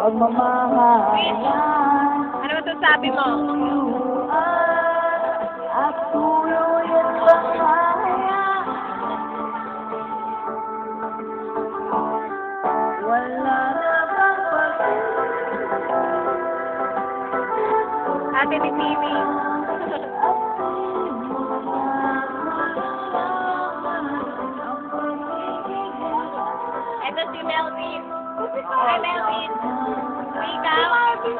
pagmamahalan. Ano masasabi mo? At tuloy at bahaya. Wala na bang Ate ni Timmy. Ito si Melvin. Hi, Melvin. Ikaw?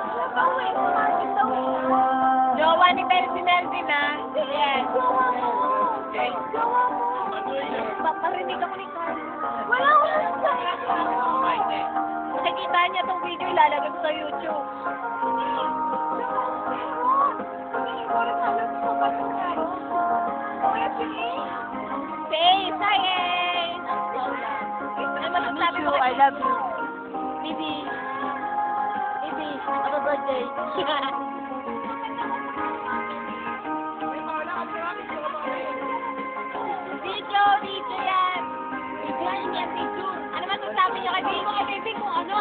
Jowa ni Melvin, ha? Yes. Paparinig ako ni Carlo. Wala. Nakikita niya tong video, ilalagay ko sa YouTube. Say, ano masasabi mo? I love you. Baby. Baby, happy birthday. Dito yan. Dito. Ano masasabi niyo kay Baby? Kay Baby kung ano?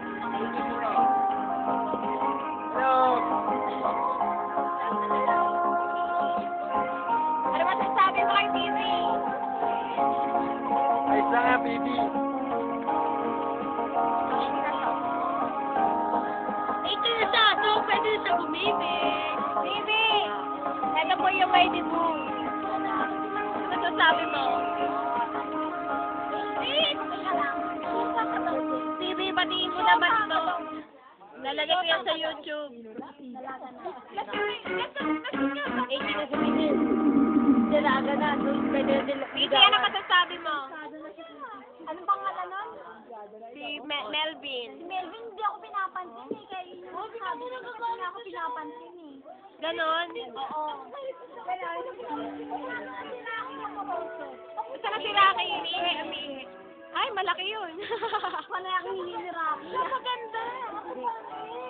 Ano masasabi mo kay Baby? Ay, isa nga, baby. Ito na siya. So, pwede na siya bumibig. Baby! Ito po yung may din mo. Ano masasabi mo? Baby, batiin mo naman ito. Lalagay ko yan sa YouTube. 18 na suminin. Dalaga na. Pwede na dila. Baby, ano masasabi mo? Anong pangalan nun? Si Melvin. Si Melvin, hindi ako pinapansin eh. Kaya yun yung sabi ko, hindi ako pinapansin eh. Ganon? Oo. Gusto ka si Rocky, umiihi. Ay, malaki yun. Wala akong hininiraki. Maganda.